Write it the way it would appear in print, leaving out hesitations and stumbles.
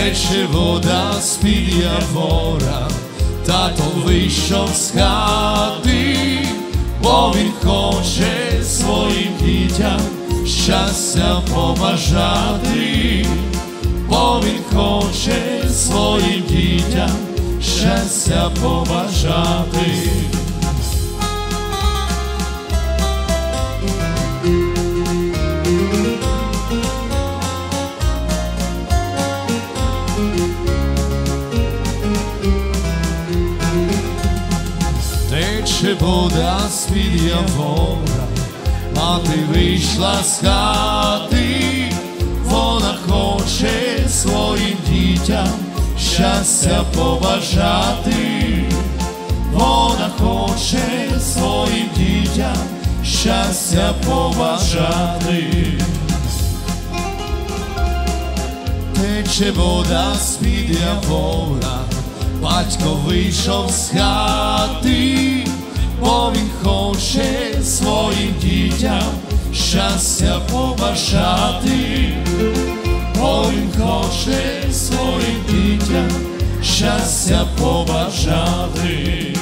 тече вода з-під явора, тато вийшов з хати, бо він хоче своїм дітям щастя побажати, бо він хоче своїм дітям щастя побажати. Тече вода з-під явора, мати вийшла з хати, вона хоче своїм дітям щастя побажати, вона хоче своїм дітям щастя побажати. Тече вода з-під явора, батько вийшов з хати, бо він хоче своїм дітям щастя побажати, бо він хоче своїм дітям щастя побажати.